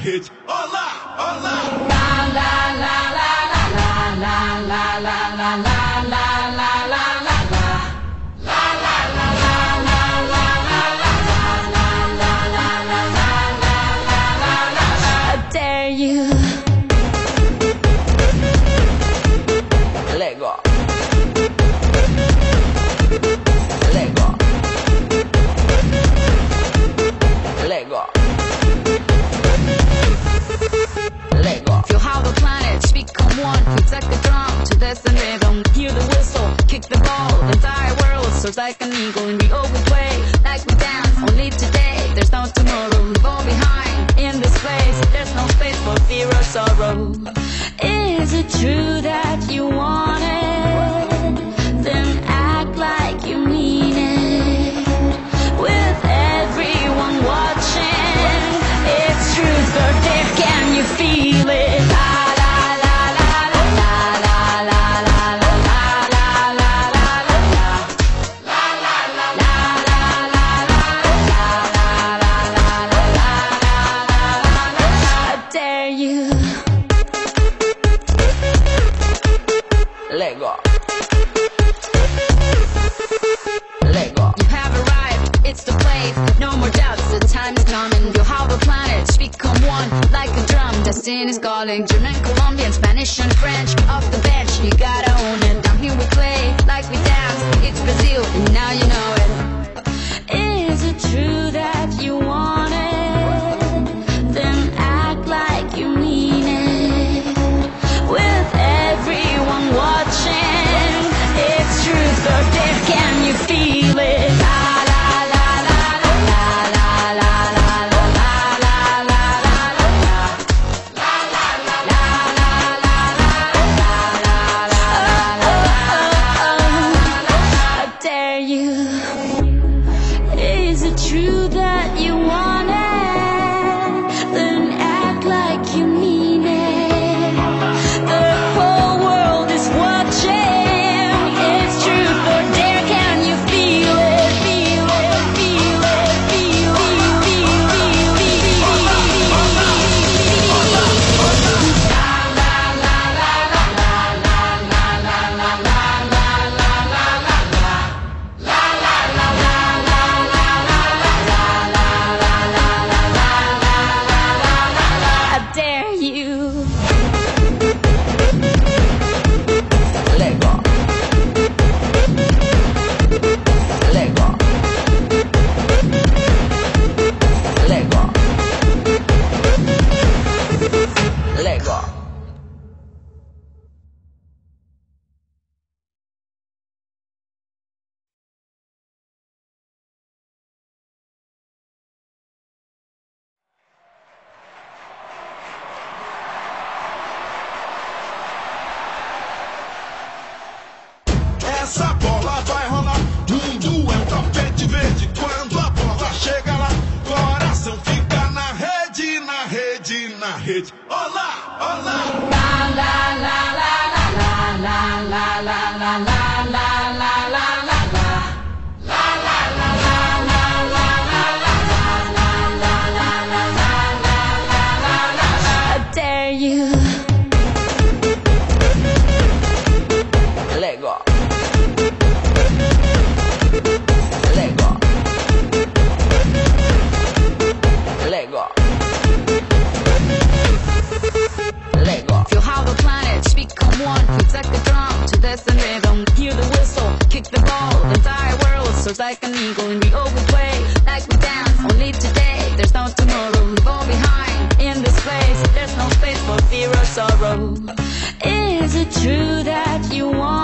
rede. Olá, olá. La la la la la la la la la la la la la la la. La la la la la la la la la la la la la. I dare you. Lego. Lego. Lego. Lego. Feel how the planets become one. It's like a drum to dance the rhythm. Hear the whistle, kick the ball. The entire world soars like an eagle, and we always play like we dance. Only today, there's no tomorrow. Leave all behind in this place. There's no space for fear or sorrow. Is it true that you want it? Then act like you mean it. With everyone watching, it's truth or dare. Can you feel it? La la la la la la la la la la la la la la la la. La la la la la la la la la la la la la. I dare you. Lego. Lego. You have arrived, it's the place. No more doubts, the time is coming. Feel how the planets become one like a drum. Destiny's calling. German, Colombian, Spanish and French. Off the bench, you gotta own it. Down here we play like we dance. It's Brazil, and now you know it. Is it true that you want it? Then act like you mean it. With everyone watching, it's truth or dare. Can you feel it? La la la la la la la la la la la la la la la. La la la la la la la la la la la. I dare you. Is it true that you want it? Then act like you mean it. The whole world is watching. It's truth or dare. Can you feel it? Feel it, feel it, feel it, feel I dare you. Lego. Lego. Lego. Lego. Essa bola vai rolar. Mundo é um tapete verde. Quando a bola chega lá, coração fica na rede, na rede, na rede. Olá, olá. La la la la la la la la la la la la la la la la. La la la la la la la la la la la la la. I dare you. Lego. Lego. Lego. Lego. Feel how the planets become one. It's like a drum to dance the rhythm. Hear the whistle, kick the ball. The entire world soars like an eagle, and we always play like we dance. Only today, there's no tomorrow. Leave all behind in this place. There's no space for fear or sorrow. Is it true that you want